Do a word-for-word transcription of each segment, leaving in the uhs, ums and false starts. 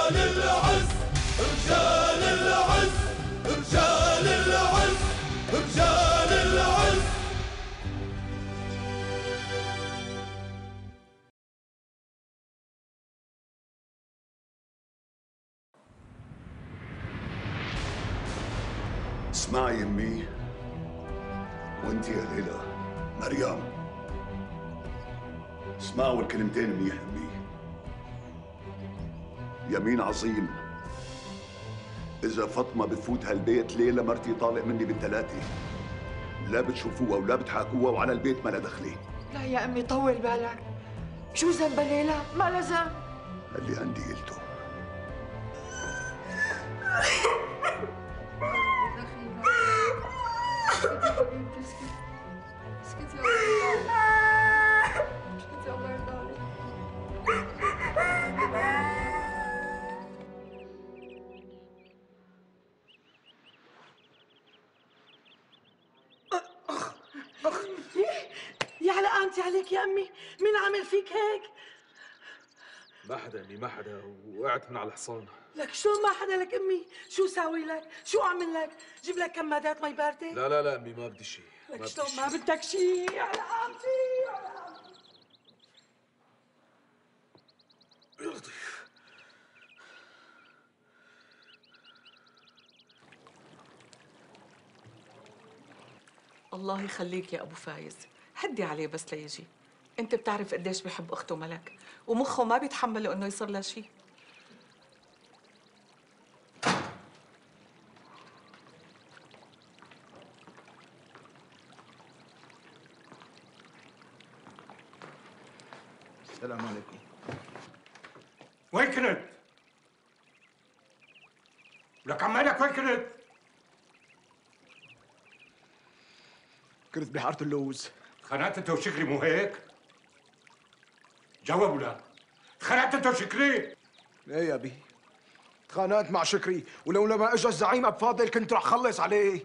رجال العز رجال العز رجال العز رجال العز. اسمعي يمي، وانت يا ليلى مريم، اسمعوا الكلمتين منيح يمي. يمين عظيم إذا فاطمة بتفوت هالبيت ليلة مرتي طالق مني بالثلاثة، لا بتشوفوها ولا بتحاكوها وعلى البيت ما لها دخلة. لا يا أمي طول بالك، شو ذنبها ليلى؟ ما لها ذنب. اللي عندي قلته. اسكتي يا اسكتي الله يرضى يا على قامتي عليك يا أمي، مين عامل فيك هيك؟ ما حدا أمي، ما حدا، وقعت من على الحصان. لك شو ما حدا لك أمي؟ شو ساوي لك؟ شو أعمل لك؟ جيب لك كمادات مي باردة؟ لا لا لا أمي ما بدي شيء. لك شلون ما بدك شيء؟ يا على قامتي يا على قامتي. يا لطيف. الله يخليك يا أبو فايز، هدي عليه بس ليجي. أنت بتعرف قديش بحب أخته ملك، ومخه ما بيتحمل إنه يصير لها شيء. السلام عليكم. وين كنت؟ لك عمالك وين كنت؟ كنت بحارة اللوز. خنقت انت وشكري مو هيك؟ جاوب ولا؟ خنقت انت وشكري؟ ايه يا بي، تخانقت مع شكري، ولولا ما اجى الزعيم ابو فاضل كنت رح خلص عليه.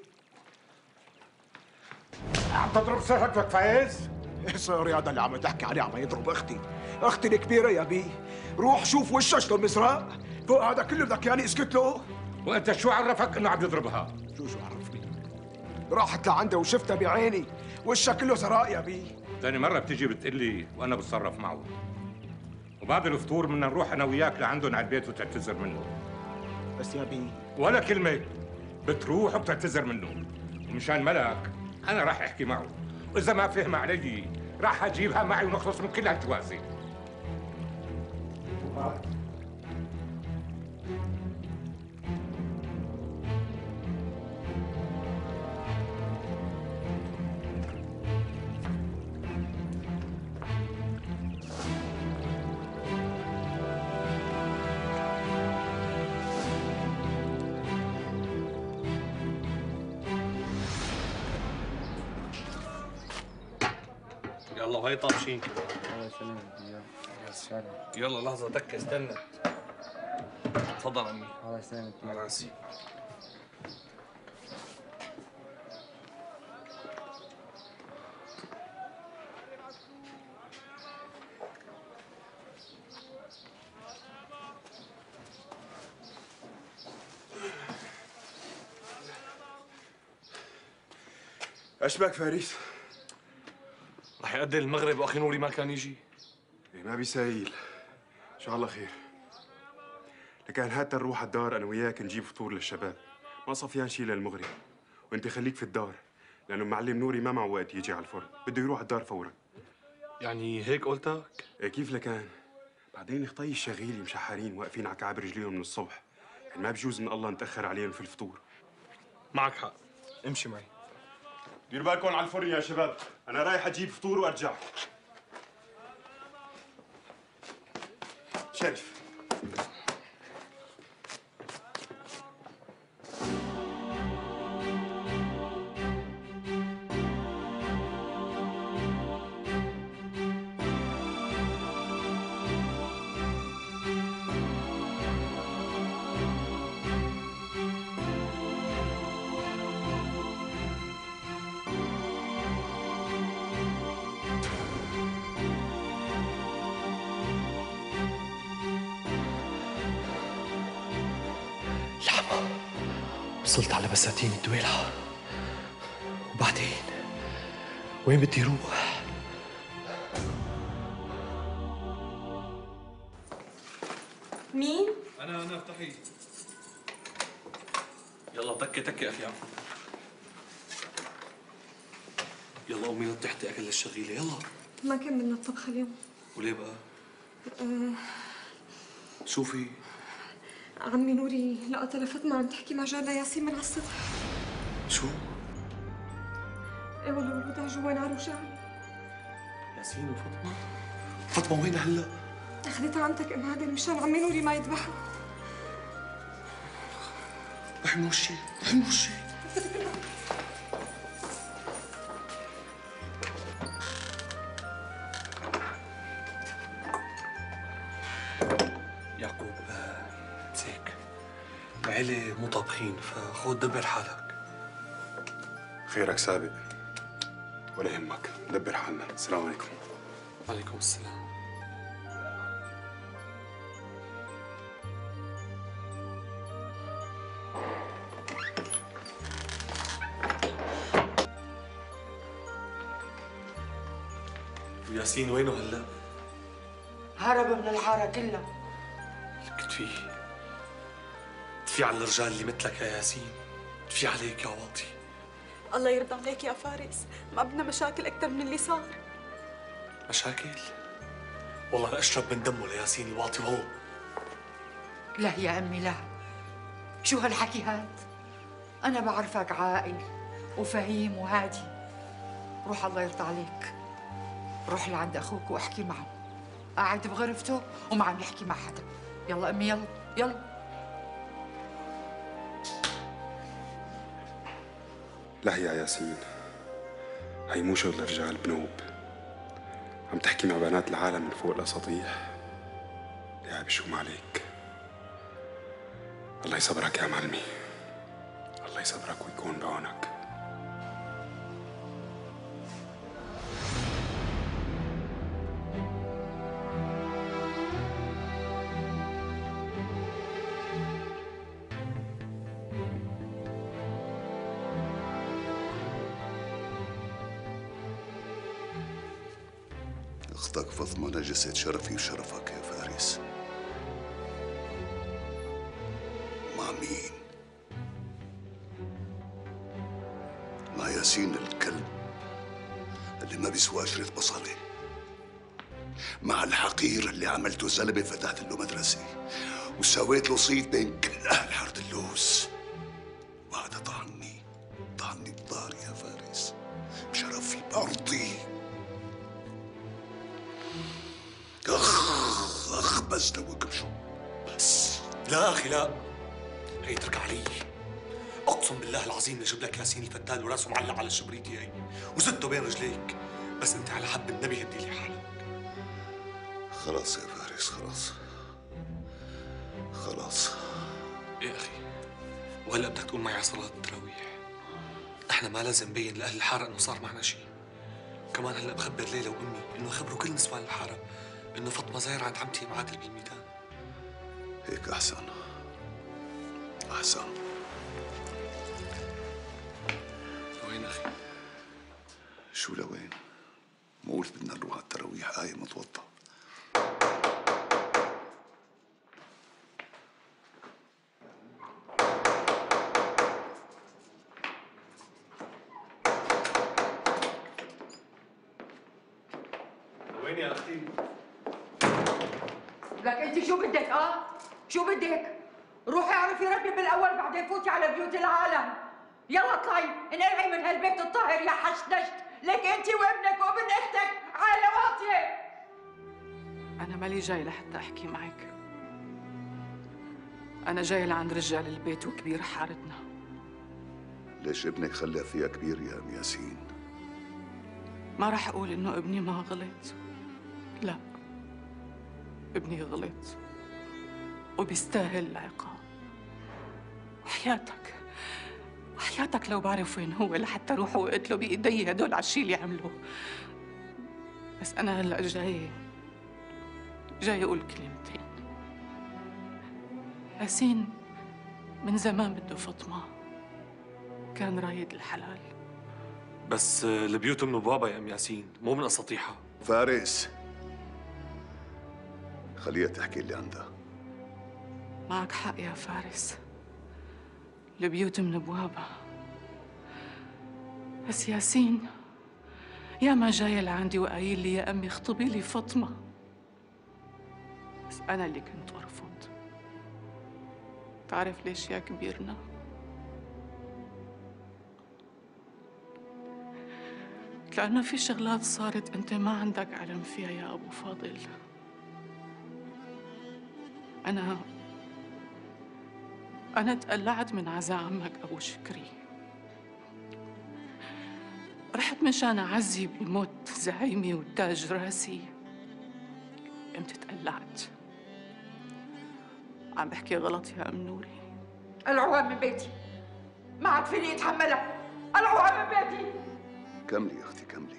عم تضرب صهرك فايز؟ ايه صهري هذا اللي عم تحكي عليه؟ عم يضرب اختي، اختي الكبيرة يا بي. روح شوف وشها شلون مسرق، فوق هذا كله بدك ياني اسكت له؟ وانت شو عرفك انه عم يضربها؟ شو شو عرفني؟ راحت لعندها وشفتها بعيني، وشها كله سراء يا بي. ثاني مرة بتيجي بتقلي وانا بتصرف معه. وبعد الفطور بدنا نروح انا وياك لعندهم على البيت وتعتذر منه. بس يا بي ولا كلمة، بتروح وبتعتذر منه. ومشان ملك انا راح احكي معه، واذا ما فهم علي راح اجيبها معي ونخلص من كل هالجوازة. يلا وهي طابشين كده. الله يسلمك يا سلام. يلا لحظة دكة استنى. تفضل عمي. الله يسلمك على راسي. ايش بك فارس؟ رح يأذن المغرب واخي نوري ما كان يجي. إيه ما بيسايل، ان شاء الله خير. لكان هات نروح على الدار انا وياك نجيب فطور للشباب، ما صفيان شي للمغرب، وانت خليك في الدار لانه معلم نوري ما معه وقت يجي على الفرن، بده يروح على الدار فورا. يعني هيك قلتك؟ إيه كيف لكان؟ بعدين خطي الشغيلي مشحرين واقفين على كعب رجليهم من الصبح، يعني ما بجوز من الله نتاخر عليهم في الفطور. معك حق، امشي معي. دير بالكم على الفرن يا شباب، انا رايح اجيب فطور وارجع. شرف. وصلت على بساتين الدويلة، وبعدين وين بدي روح؟ مين؟ انا انا افتحي. يلا تكي تكي اخي عفو. يلا قومي نطي حتى اكل للشغيله يلا. ما كملنا الطبخة اليوم. وليه بقى؟ أه شو في؟ عمي نوري لقى فاطمة عم تحكي مع جارنا ياسين من على السطح. شو؟ ايه والله الوضع جوا نار وشعل. ياسين وفاطمة؟ فاطمة وين هلا؟ اخذتها عمتك ام عادل مشان عمي نوري ما يذبحها. احموا الشيء، احموا الشيء. يعقوب مساك، العيلة مو طابخين فخذ دبر حالك. خيرك سابق، ولا يهمك، دبر حالنا. السلام عليكم. وعليكم السلام. وياسين وينه هلا؟ هرب من الحارة كلها. لك تفي تفي على الرجال اللي مثلك يا ياسين، تفي عليك يا واطي. الله يرضى عليك يا فارس، ما بدنا مشاكل أكثر من اللي صار. مشاكل؟ والله أنا أشرب من دمه لياسين الواطي وهو. لا يا أمي لا، شو هالحكي هاد؟ أنا بعرفك عاقل وفهيم وهادي. روح الله يرضى عليك، روح لعند أخوك واحكي معه، قاعد بغرفته وما عم يحكي مع حدا. يلا أمي يلا يلا. لا يا ياسين، هي مو شغل رجال بنوب. عم تحكي مع بنات العالم من فوق الاساطيح. يا عيب شو ما عليك. الله يصبرك يا معلمي، الله يصبرك ويكون بعونك. أختك فاطمة نجست شرفي وشرفك يا فارس. مع مين؟ مع ياسين الكلب اللي ما بيسوى عشرة بصلة، مع الحقير اللي عملته زلمة فتحت له مدرسة وسويت له صيت بين كل أهل حارة اللوز، وهذا طعني طعني بضهري يا فارس، بشرفي بأرضي. اخ اخ بس دوق بشو بس. لا اخي لا، هي اترك علي. اقسم بالله العظيم لجيب لك ياسين الفتان وراسه معلق على الشبريكي هي وزته بين رجليك، بس انت على حب النبي هدي لي حالك. خلاص يا فارس خلاص خلاص. ايه اخي، وهلا بدك تقول معي على صلاة التراويح. احنا ما لازم نبين لاهل الحاره انه صار معنا شيء. كمان هلا بخبر ليلى وامي انه يخبروا كل نسوان الحاره انه فاطمه زايره عند عمتي معادل بالميدان. هيك احسن احسن. وين اخي؟ شو لوين؟ ما قلت بدنا نروح على التراويح قايم متوضى. وين يا اختي؟ لك انت شو بدك اه؟ شو بدك؟ روحي اعرفي ربي بالاول بعدين فوتي على بيوت العالم. يلا اطلعي انقلعي من هالبيت الطاهر يا حشنشت، لك انت وابنك وابن اختك عالة واطية. أنا مالي جاي لحتى أحكي معك، أنا جاي لعند رجال البيت وكبير حارتنا. ليش ابنك خلى فيها كبير يا ام ياسين؟ ما رح أقول إنه ابني ما غلط، لا، ابني غلط وبيستاهل العقاب. وحياتك وحياتك لو بعرف وين هو لحتى روح وقتله بإيدي هدول على الشيء اللي عملوه. بس أنا هلأ جاي جاي أقول كلمتين. ياسين من زمان بده فاطمة، كان رايد الحلال. بس البيوت من بابا يا ام ياسين، مو من اساطيحها. فارس، خليها تحكي اللي عندها. معك حق يا فارس، البيوت من ابوابها. بس ياسين يا ما جاي لعندي وقايل لي يا امي اخطبي لي فاطمه، بس انا اللي كنت ارفض. تعرف ليش يا كبيرنا؟ لأنه في شغلات صارت أنت ما عندك علم فيها يا أبو فاضل. أنا أنا تقلعت من عزا عمك أبو شكري، رحت مشان أعزي بموت زعيمي وتاج راسي. قمت تقلعت. عم بحكي غلط يا أم نوري؟ العوام من بيتي، ما عاد فيني اتحملها. العوام من بيتي. كملي يا اختي كملي.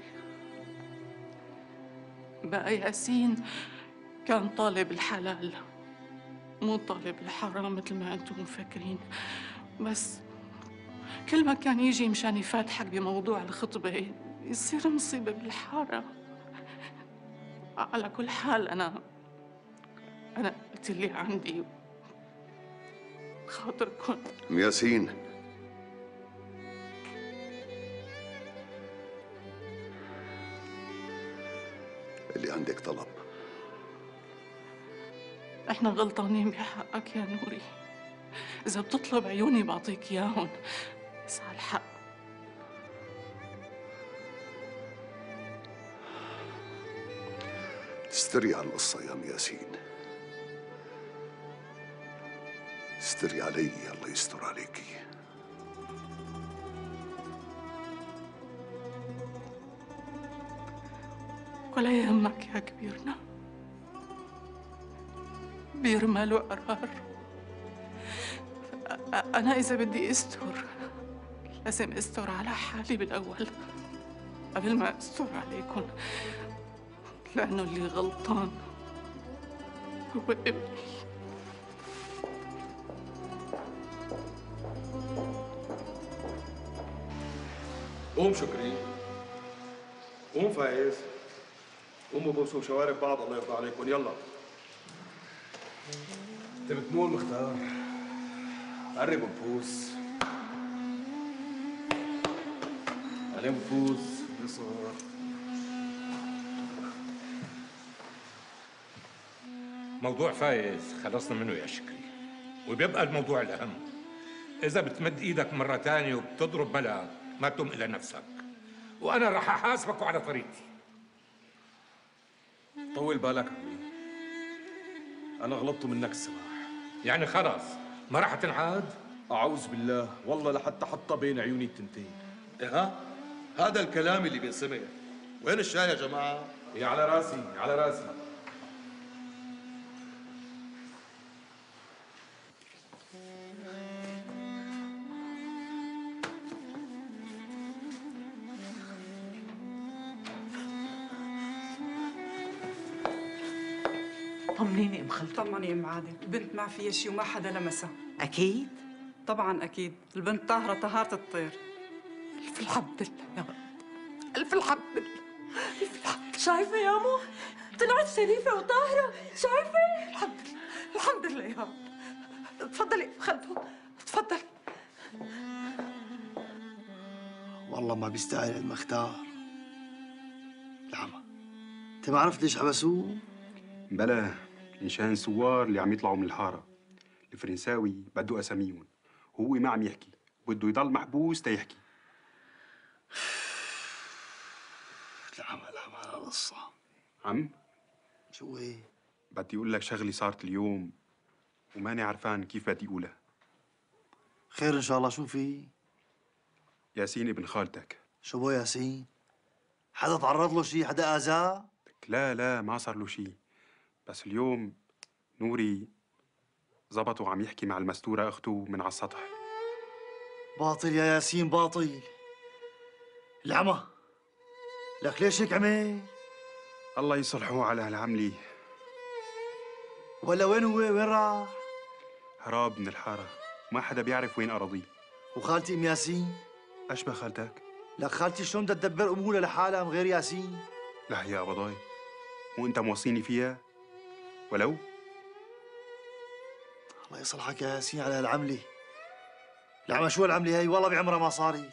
بقى ياسين كان طالب الحلال، مو طالب الحرام مثل ما انتم مفكرين. بس كل ما كان يجي مشان يفاتحك بموضوع الخطبة يصير مصيبة بالحارة. على كل حال أنا أنا قلت اللي عندي خاطركم. ام ياسين، اللي عندك طلب. احنا غلطانين بحقك يا نوري، إذا بتطلب عيوني بعطيك إياهم، بس على الحق. استري على القصة يا ام ياسين، استري علي، الله يستر عليكي. ولا يهمك يا كبيرنا، بيرمل وقرار. أنا إذا بدي أستر لازم أستر على حالي بالأول قبل ما أستر عليكم، لأنه اللي غلطان هو ابني. قوم شكري، قوم فايز، قوموا بوسوا شوارب بعض الله يرضى عليكم. يلا تبتمون مختار، قربوا نفوس، عليهم نفوس بصر. موضوع فايز خلصنا منه يا شكري، وبيبقى الموضوع الأهم. إذا بتمد إيدك مرة تانية وبتضرب ملاك ما تلوم إلا نفسك، وأنا رح أحاسبك على طريقتي. طول بالك عمي، أنا غلطت منك السماح. يعني خلاص ما راح تنعاد؟ أعوذ بالله، والله لحتى حطها بين عيوني التنتين. إيه ها؟ هذا الكلام اللي بينسمع. وين الشاي يا جماعة؟ يا على راسي على راسي. طمنيني ام خلدون. طمني ام عادل، البنت ما فيها شيء وما حدا لمسها. اكيد؟ طبعا اكيد، البنت طاهره طهاره الطير. الف الحمد لله يا رب، الف الحمد لله، الف الحمد. شايفه يا مو؟ طلعت شريفه وطاهره، شايفه؟ الحمد لله الحمد لله يا رب. تفضلي ام خلدون تفضلي. والله ما بيستاهل المختار. العمى، انت ما عرفت ليش حبسوه؟ بلا، مشان سوار اللي عم يطلعوا من الحاره. الفرنساوي بده اساميهم، وهو ما عم يحكي، بده يضل محبوس تيحكي. العمى العمى على القصة. عم؟ شو ايه؟ بدي اقول لك شغلي صارت اليوم وماني عرفان كيف بدي اقولها. خير ان شاء الله. شو في؟ ياسين ابن خالتك. شو بو ياسين؟ حدا تعرض له شيء؟ حدا اذاه؟ لا لا ما صار له شيء، بس اليوم نوري زبطوا عم يحكي مع المستورة أخته من على السطح. باطل يا ياسين باطل. العمى لك ليش هيك عمل؟ الله يصلحوه على هالعملي. ولا وين هو؟ وين راح؟ هراب من الحارة. ما حدا بيعرف وين أراضيه. وخالتي ام ياسين؟ أشبه خالتك؟ لك خالتي شلون بدها تدبر امورها لحالها من غير ياسين؟ لا يا قبضاي، مو أنت موصيني فيها؟ ولو؟ الله يصلحك يا ياسين على هالعملة. العمى شو العملة هي؟ والله بعمرها ما صارت.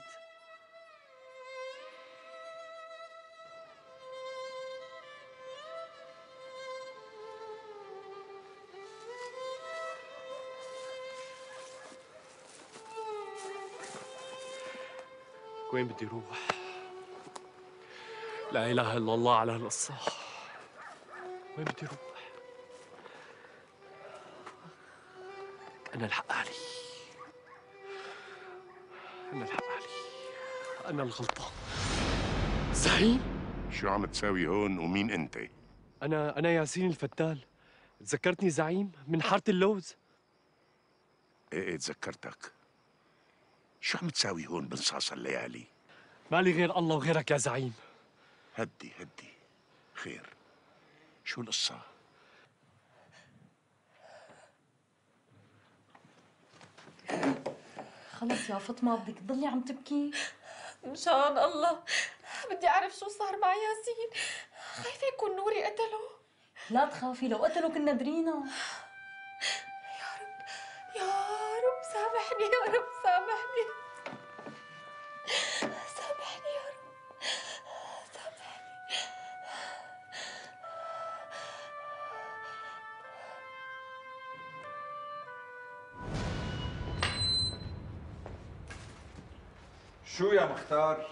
وين بدي روح؟ لا إله إلا الله على هالقصة. وين بدي روح؟ أنا الحق علي. أنا الحق علي. أنا الغلطان. زعيم؟ شو عم تساوي هون ومين أنت؟ أنا أنا ياسين الفتال. تذكرتني زعيم من حارة اللوز؟ إيه إيه تذكرتك. شو عم تساوي هون بنصاص الليالي؟ مالي غير الله وغيرك يا زعيم. هدي هدي. خير. شو القصة؟ خلص يا فاطمة بدك تضلي عم تبكي؟ مشان الله بدي أعرف شو صار مع ياسين. خايفة يكون نوري قتله. لا تخافي، لو قتله كنا درينا. يا رب يا رب سامحني يا رب سامحني. سامحني يا رب سامحني. شو يا مختار؟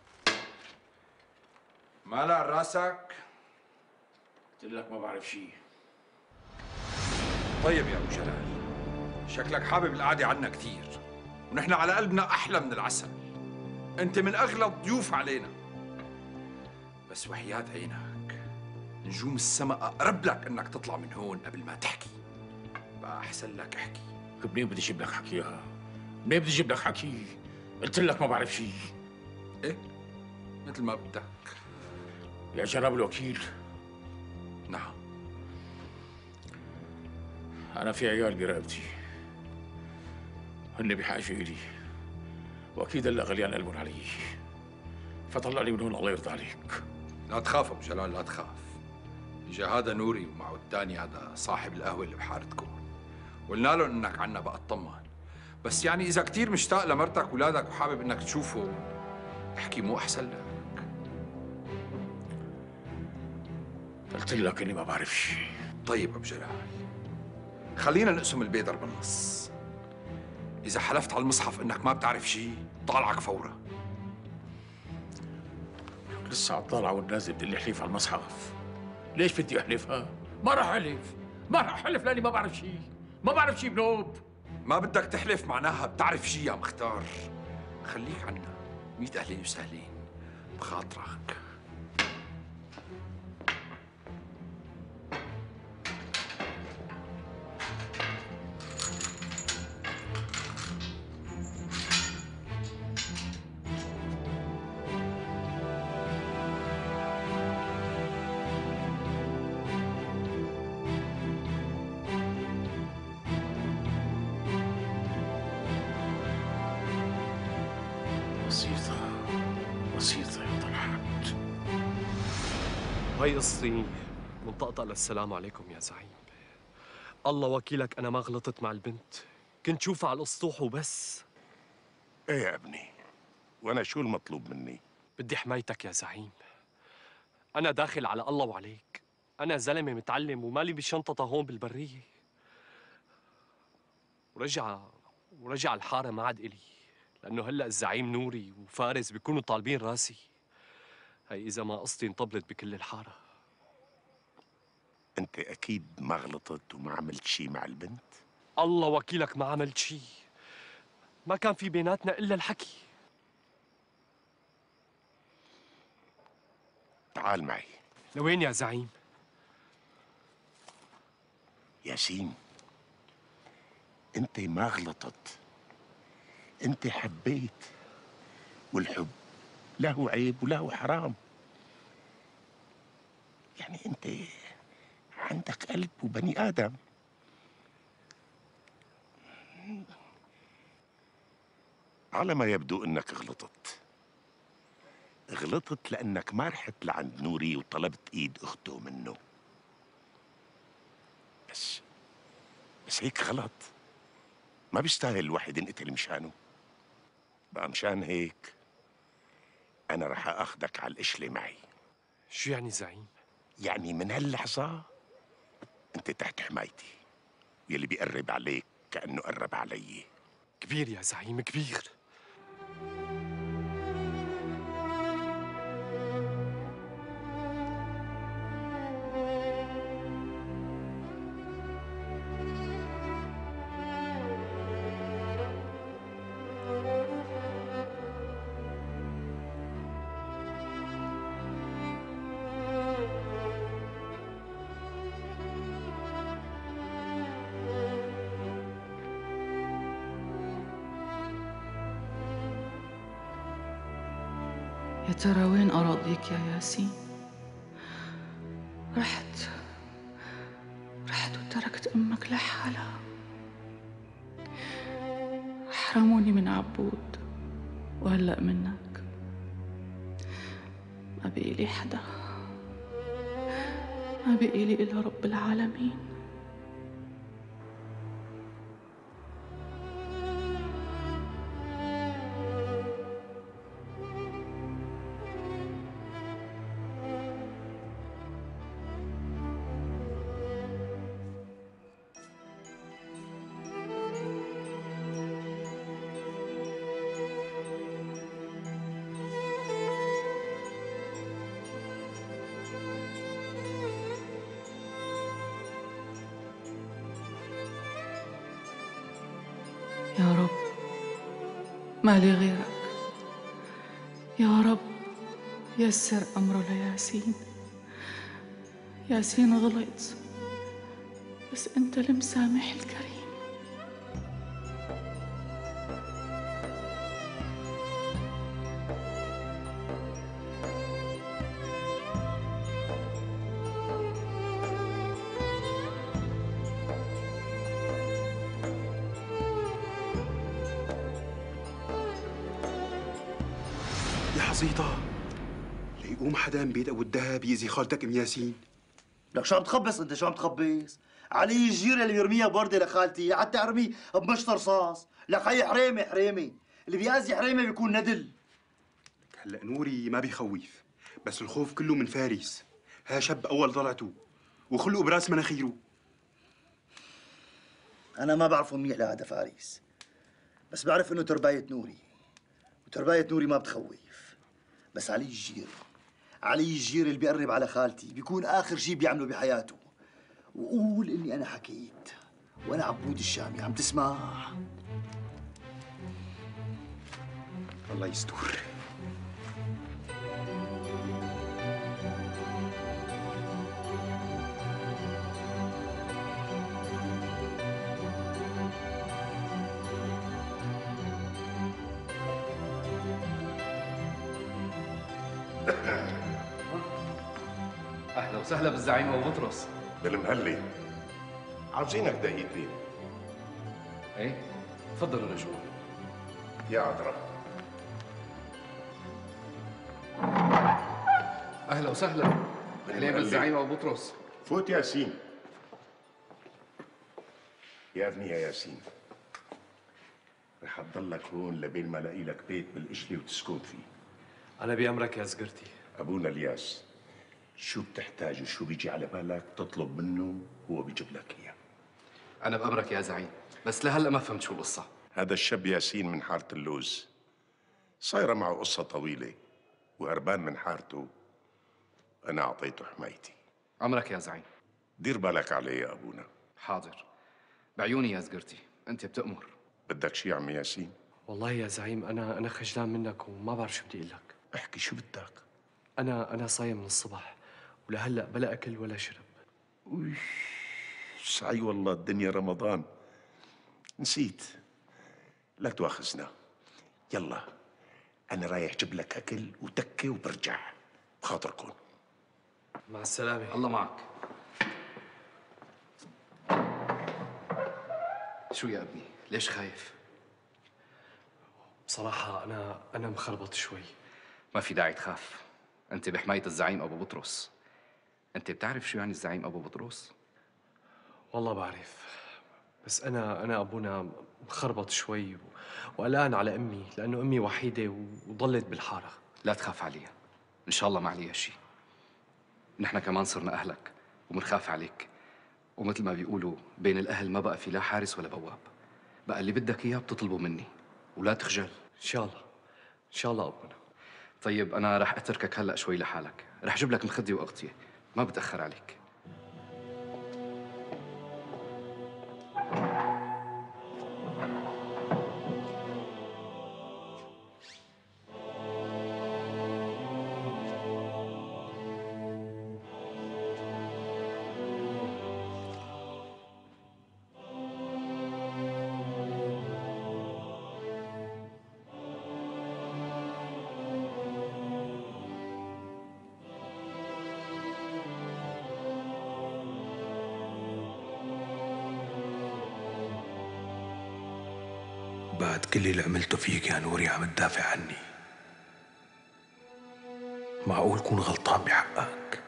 مالع راسك؟ قلت لك ما بعرف شيء. طيب يا ابو جلال، شكلك حابب القعده عنا كثير، ونحن على قلبنا احلى من العسل. انت من اغلى الضيوف علينا، بس وحياة عينك نجوم السماء اقرب لك انك تطلع من هون قبل ما تحكي. بقى احسن لك احكي. منين بدي اجيب لك حكيها؟ منين بدي اجيب لك حكي؟ قلت لك ما بعرف شيء. ايه؟ مثل ما بدك. يا جناب الوكيل. نعم. أنا في عيال برقبتي، هن بحاجة إلي، وأكيد هلا غليان قلبهم علي، فطلعني من هون الله يرضى عليك. لا تخاف ابو جلال، لا تخاف. اجا هذا نوري ومعه الثاني هذا صاحب القهوه اللي بحارتكم، قلنا لهم انك عنا بقى اطمن. بس يعني اذا كثير مشتاق لمرتك واولادك وحابب انك تشوفهم، احكي مو احسن لك؟ قلت لك اني ما بعرف شيء. طيب ابو جلال، خلينا نقسم البيدر بالنص. اذا حلفت على المصحف انك ما بتعرف شيء طالعك فورا. لسه على الطالعة والنازل بدي لي حليف على المصحف. ليش بدي احلفها؟ ما راح احلف، ما راح احلف لاني ما بعرف شيء، ما بعرف شيء بنوب. ما بدك تحلف معناها بتعرف شيء يا مختار. خليك عنا، ميت اهلين وسهلين بخاطرك. بسيطة بسيطة يا طلعت. هاي قصتي من طقطقة للسلام عليكم يا زعيم. الله وكيلك أنا ما غلطت مع البنت، كنت شوفها على الأسطوح وبس. ايه يا ابني، وانا شو المطلوب مني؟ بدي حمايتك يا زعيم. أنا داخل على الله وعليك، أنا زلمة متعلم ومالي بشنطتها هون بالبرية. ورجع ورجع الحارة ما عاد إلي، لأنه هلأ الزعيم نوري وفارس بيكونوا طالبين راسي. هي إذا ما قصتي انطبلت بكل الحارة. انت اكيد ما غلطت وما عملت شيء مع البنت؟ الله وكيلك ما عملت شيء، ما كان في بيناتنا إلا الحكي. تعال معي. لوين يا زعيم؟ ياسين، انت ما غلطت، انت حبيت، والحب له عيب وله حرام. يعني انت عندك قلب وبني ادم. على ما يبدو انك غلطت. غلطت لانك ما رحت لعند نوري وطلبت ايد اخته منه. بس بس هيك غلط. ما بيستاهل الواحد ينقتل مشانه. بقى مشان هيك انا رح اخذك على القشله معي. شو يعني زعيم؟ يعني من هاللحظه انت تحت حمايتي، يلي بيقرب عليك كانه قرب علي. كبير يا زعيم كبير. يا ترى وين أراضيك يا ياسين؟ رحت رحت وتركت أمك لحالها. حرموني من عبود وهلأ منك. ما بقي لي حدا، ما بقي لي إلا رب العالمين. يا رب ما لي غيرك. يا رب يسر أمره لياسين. ياسين غلط، بس أنت المسامح الكريم. يا حزيطة، ليقوم حدا من بيت ابو الدهب يأذي خالتك ام ياسين. لك شو عم تخبص انت؟ شو عم تخبص؟ علي الجيرة اللي بيرميها بوردة لخالتي حتى ارمي بمشط رصاص. لك هي حريمة حريمة، اللي بيأذي حريمة بيكون ندل. هلا نوري ما بيخوف، بس الخوف كله من فارس. ها شب اول طلعته وخلقه براس مناخيره. انا ما بعرفه منيح لهذا فارس، بس بعرف انه ترباية نوري، وترباية نوري ما بتخوف. بس علي الجير، علي الجير اللي بيقرب على خالتي بيكون آخر شيء بيعمله بحياته. وقول إني أنا حكيت، وأنا عبود الشامي. عم تسمع؟ الله يستر. اهلا وسهلا بالزعيم ابو بطرس. بالمهلي عاوزينك دقيقتين. ايه تفضلوا رجوع. يا عذرا. اهلا وسهلا. اهلين بالزعيم ابو بطرس. فوت ياسين. يا ابني يا ياسين، رح تضلك هون لبين ما الاقي لك بيت بالقشلي وتسكن فيه. أنا بأمرك يا زقرتي. أبونا الياس، شو بتحتاج وشو بيجي على بالك تطلب منه هو بيجيب لك إياه. أنا بأمرك يا زعيم، بس لهلا ما فهمت شو القصة. هذا الشاب ياسين من حارة اللوز، صايرة معه قصة طويلة، وهربان من حارته. أنا أعطيته حمايتي. أمرك يا زعيم. دير بالك عليه يا أبونا. حاضر، بعيوني يا زقرتي، أنت بتأمر. بدك شي عم ياسين؟ والله يا زعيم أنا أنا خجلان منك وما بعرف شو بدي أقول لك. احكي شو بدك؟ أنا أنا صايم من الصبح ولهلا بلا أكل ولا شرب. وي سعي والله الدنيا رمضان. نسيت، لا تواخذنا. يلا أنا رايح جيب لك أكل وتكة وبرجع بخاطركم. مع السلامة. الله معك. شو يا ابني؟ ليش خايف؟ بصراحة أنا أنا مخربط شوي. ما في داعي تخاف، أنت بحماية الزعيم أبو بطرس. أنت بتعرف شو يعني الزعيم أبو بطرس؟ والله بعرف، بس أنا أنا أبونا مخربط شوي و... وقلقان على أمي، لأنه أمي وحيدة وضلت بالحارة. لا تخاف عليها، إن شاء الله ما عليها شيء. نحن كمان صرنا أهلك ومنخاف عليك، ومثل ما بيقولوا بين الأهل ما بقى في لا حارس ولا بواب. بقى اللي بدك إياه بتطلبه مني، ولا تخجل. إن شاء الله، إن شاء الله أبونا. طيب أنا رح أتركك هلأ شوي لحالك، رح أجيب لك مخدة وأغطية، ما بتأخر عليك. بعد كل اللي عملته فيك يا نوري عم تدافع عني؟ معقول كون غلطان بحقك؟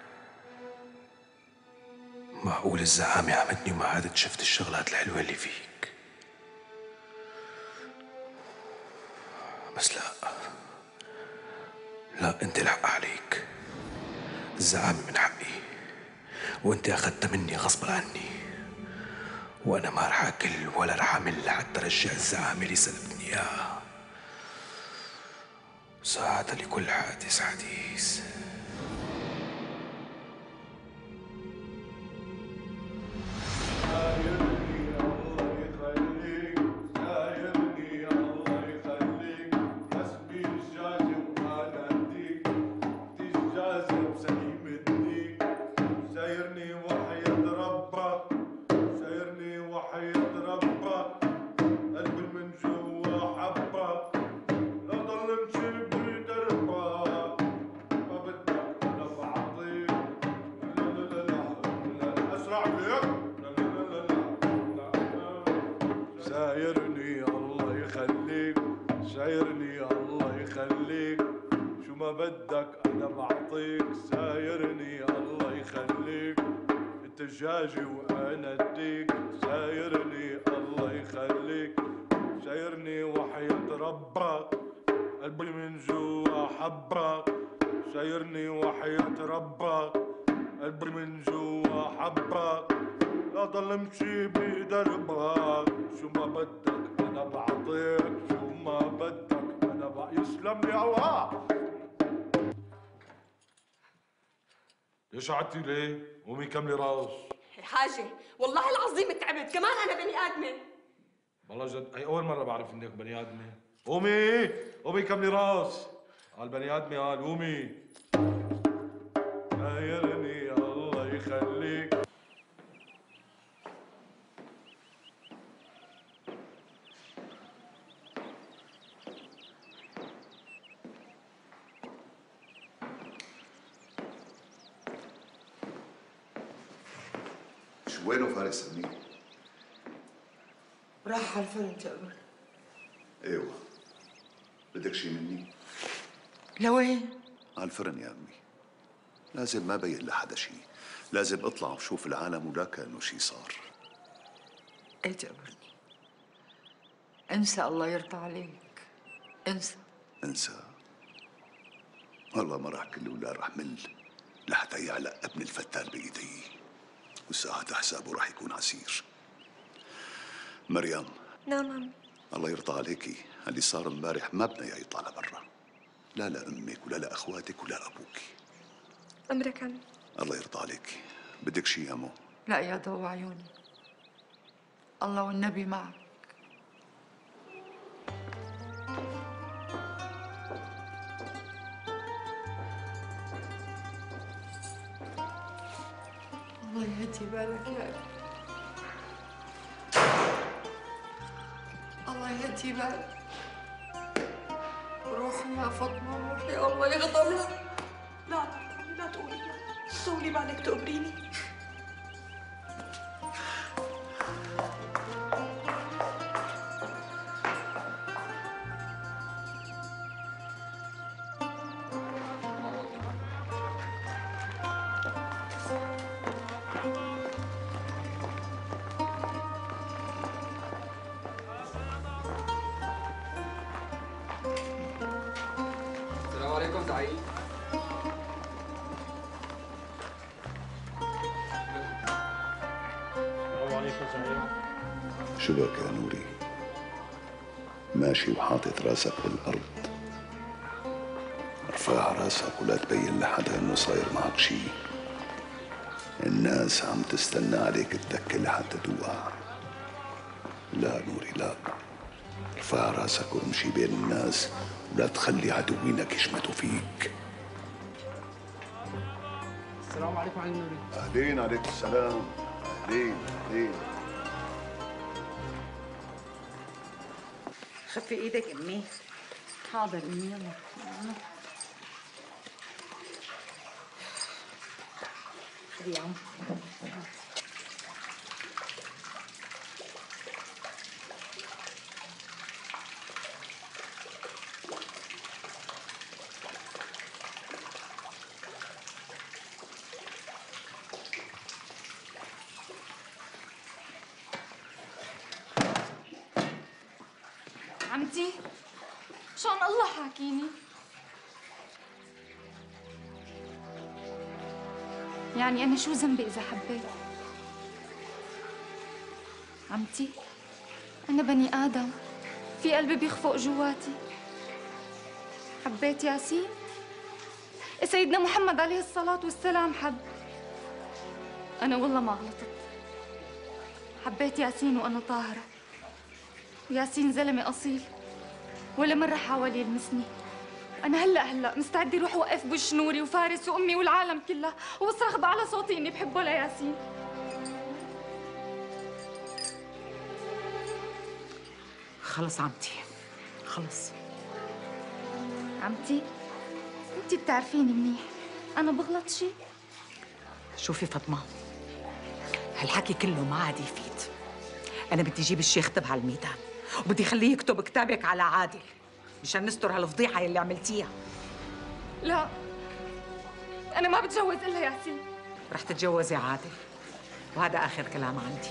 معقول الزعامة عمتني وما عادت شفت الشغلات الحلوة اللي فيك؟ بس لا لا، انت الحق عليك. الزعامة من حقي، وانت اخذتها مني غصبا عني، وانا ما رح اكل ولا رح اعمل لحتى رجع الزعامة اللي سلبتني اياها. ساعة لكل حادث حديث. سايرني الله يخليك، سايرني الله يخليك، شو ما بدك أنا بعطيك. سايرني الله يخليك، أنت الجاجي وأنا الديك. سايرني الله يخليك، سايرني وحياة ربك، قلبي من جوا حبك. سايرني وحياة ربك، قلبي من جوا حبك. لا ضل امشي بدربك، شو ما بدك انا بعطيك، شو ما بدك انا بع... يسلم لي الله. ليش قعدتي ليه؟ قومي كملي راس. حاجة والله العظيم تعبت، كمان أنا بني آدمة. والله جد هي أول مرة بعرف إنك بني آدمة. قومي قومي كملي راس. قال بني آدمة قال قومي. سايرني الله يخليك. وينه فارس ابني؟ راح على الفرن تقبل. ايوه، بدك شي مني؟ لوين؟ على الفرن يا امي. لازم ما بين لحدا شي، لازم اطلع وشوف العالم ولا كانه شي صار. ايه تقبرني، انسى الله يرضى عليك، انسى. انسى؟ والله ما راح كل ولا راح مل لحتى يعلق ابن الفتال بايدي، وساعتها حسابه راح يكون عسير. مريم. نعم عمي. الله يرضى عليكي، اللي صار امبارح ما بدنا اياه يطلع لبرا، لا لامك ولا لاخواتك ولا ابوك. امرك عمي. الله يرضى عليكي. بدك شي يا مو؟ لا يا ضوء عيوني، الله والنبي معك. الله يهدي بالك يا أبي، الله يهدي بالك. روحي يا فاطمة، روحي الله يغضب لك. لا لا تقولي، طولي بالك تقبريني. زعيم. السلام عليكم زعيم. شو بك يا نوري؟ ماشي وحاطط راسك بالأرض. ارفع راسك ولا تبين لحدا انه صاير معك شي. الناس عم تستنى عليك تدكي لحتى توقع. لا نوري لا، ارفع راسك وامشي بين الناس ولا تخلي عدوينك يشمتوا فيك. السلام عليكم علي النوري. اهلين عليك السلام. اهلين اهلين. خفي ايدك امي. حاضر امي يلا. خذي يا عم. عمتي شان الله حاكيني. يعني أنا شو ذنبي إذا حبيت؟ عمتي أنا بني آدم في قلبي بيخفق جواتي. حبيت ياسين؟ سيدنا محمد عليه الصلاة والسلام حب. أنا والله ما غلطت. حبيت ياسين وأنا طاهرة. وياسين زلمة أصيل ولا مرة حاول يلمسني. أنا هلأ هلأ مستعدة أروح وقف بوش نوري وفارس وأمي والعالم كلها وبصرخ بأعلى صوتي إني بحبه لياسين. خلص عمتي خلص. عمتي أنتِ بتعرفيني منيح، أنا بغلط شي؟ شوفي فاطمة، هالحكي كله ما عاد يفيد. أنا بدي أجيب الشيخ تبع الميدان وبدي خليه يكتب كتابك على عادل مشان نستر هالفضيحة اللي عملتيها. لا أنا ما بتجوز إلا ياسين. رح تتجوزي عادل وهذا آخر كلام عندي.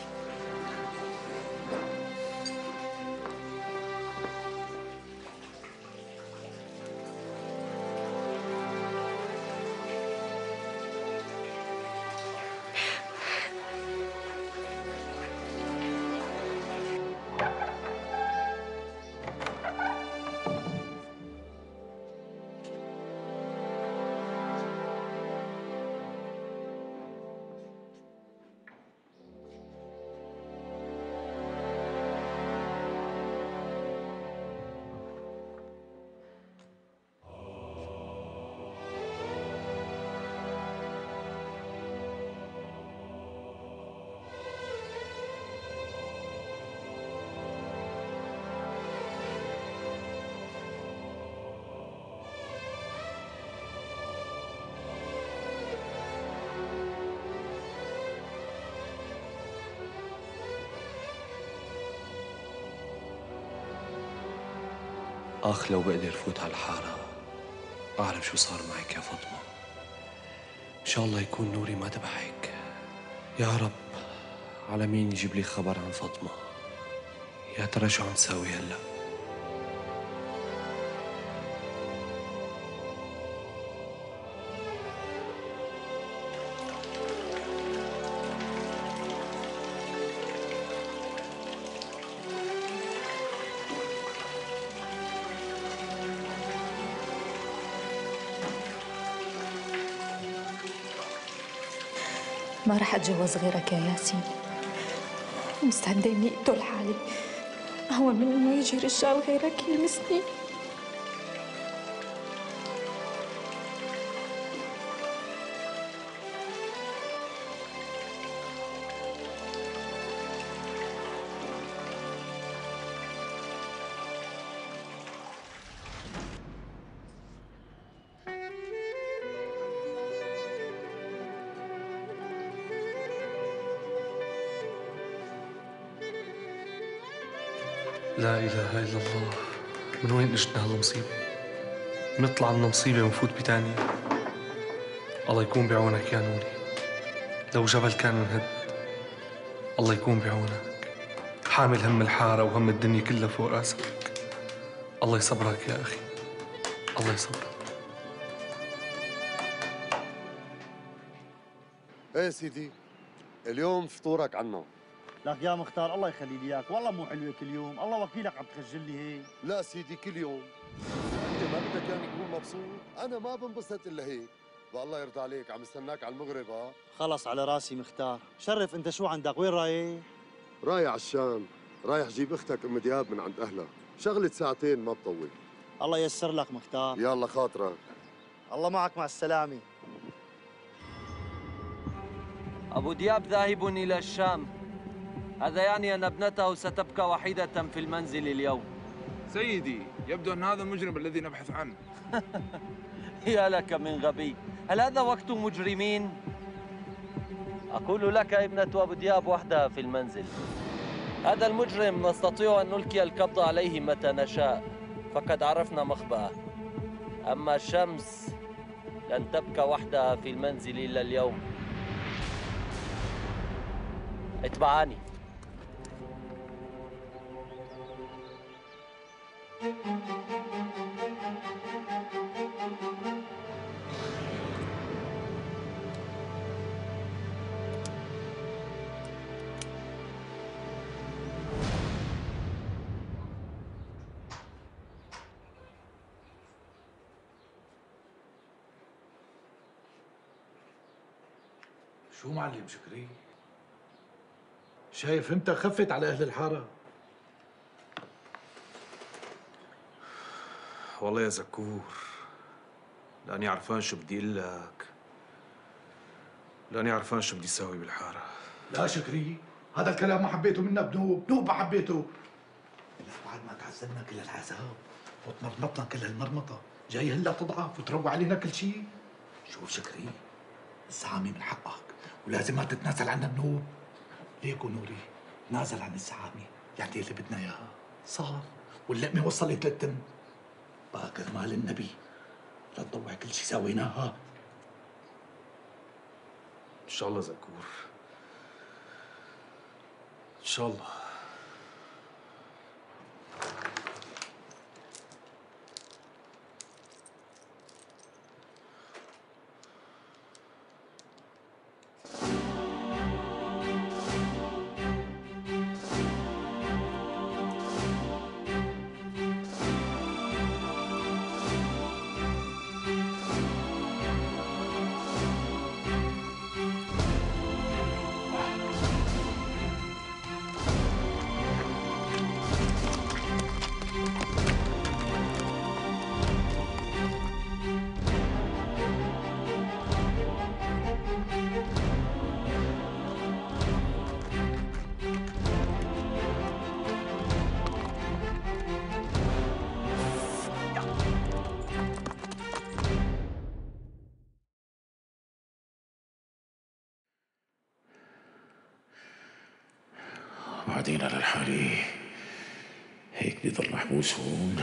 آخ لو بقدر فوت على الحارة أعرف شو صار معك يا فاطمة. إن شاء الله يكون نوري ما تبعك. يا رب على مين يجيب لي خبر عن فاطمة. يا ترى شو عم تساوي هلأ؟ ما رح أتجوز غيرك يا ياسين. مستعدة إني أقتل حالي أهون من إنه يجي رجال غيرك يلمسني. لا إله إلا الله. من وين اجتنا هالمصيبة؟ نطلع من مصيبة ونفوت بتانية. الله يكون بعونك يا نوري. لو جبل كان انهد الله يكون بعونك. حامل هم الحارة وهم الدنيا كلها فوق راسك. الله يصبرك يا أخي، الله يصبرك. ايه سيدي، اليوم فطورك عنا. لك يا مختار الله يخلي لي اياك، والله مو حلوه كل يوم، الله وكيلك عم تخجل لي هيك. لا سيدي كل يوم. انت ما بدك يعني تكون مبسوط؟ انا ما بنبسط الا هيك. والله يرضى عليك عم استناك على المغرب. ها خلص على راسي مختار. شرف، انت شو عندك؟ وين رايح؟ رايح على الشام، رايح جيب اختك ام دياب من عند اهلها، شغلة ساعتين ما بطول. الله ييسر لك مختار. يلا خاطرك. الله معك، مع السلامة. أبو دياب ذاهب إلى الشام، هذا يعني أن ابنته ستبقى وحيدة في المنزل اليوم. سيدي، يبدو أن هذا المجرم الذي نبحث عنه. يا لك من غبي، هل هذا وقت مجرمين؟ أقول لك ابنة أبو دياب وحدها في المنزل. هذا المجرم نستطيع أن نلقي القبض عليه متى نشاء، فقد عرفنا مخبأه. أما الشمس لن تبقى وحدها في المنزل إلا اليوم. اتبعاني. شو معلم شكري؟ شايف انت خفت على اهل الحاره؟ والله يا زكور، لاني عرفان شو بدي اقول لك، لاني عرفان شو بدي ساوي بالحاره. لا شكري، هذا الكلام ما حبيته منك بنوب، بنوب ما حبيته. لا بعد ما تعذبنا كل العذاب وتمرمطنا كل هالمرمطه، جاي هلا تضعف وتروع علينا كل شيء. شوف شكري، الزعامه من حقك ولازم ما تتنازل عنا بنوب. ليكو نوري، نازل عن الزعامه، يعني اللي بدنا اياها صار، واللقمه وصلت للتم. بقى كرمال النبي لا تضوع كل شيء سويناها. ان شاء الله زكور، ان شاء الله. بعدين أنا لحالي هيك بضل محبوس هون.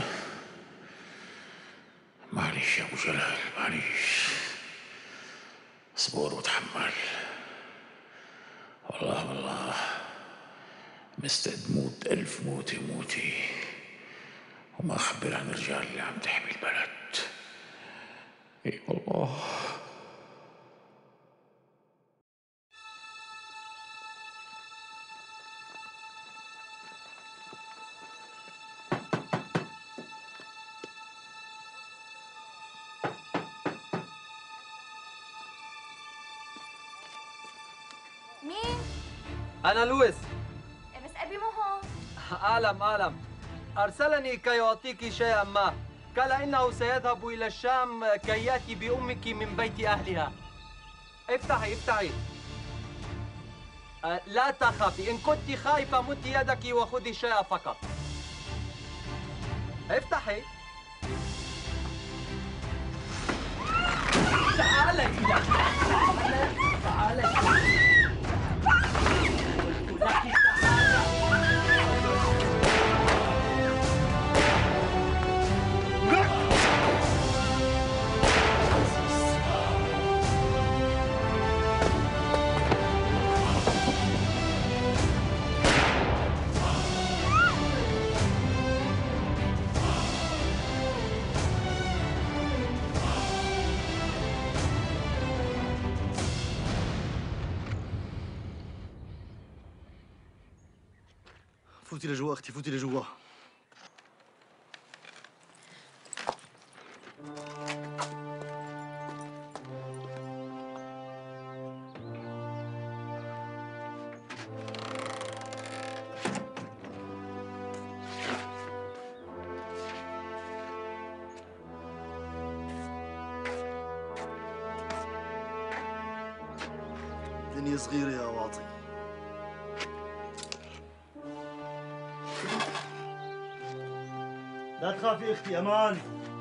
معلش يا أبو جلال، معلش، اصبر وتحمل. والله والله مستعد موت ألف موتة موتي وما أخبر عن الرجال اللي عم تحمي البلد. إي والله. مين؟ أنا لويس. بس أبي مو هون. أعلم أعلم، أرسلني كي أعطيك شيئا ما، قال إنه سيذهب إلى الشام كي يأتي بأمك من بيت أهلها. افتحي افتحي. أه لا تخافي، إن كنت خايفة مدي يدك وخذي الشيء فقط. افتحي. تعالي تعالي تعالي. فوتي لجوا اختي، فوتي لجوا. الدنيا صغيرة يا واطي. لا تخافي اختي، امان.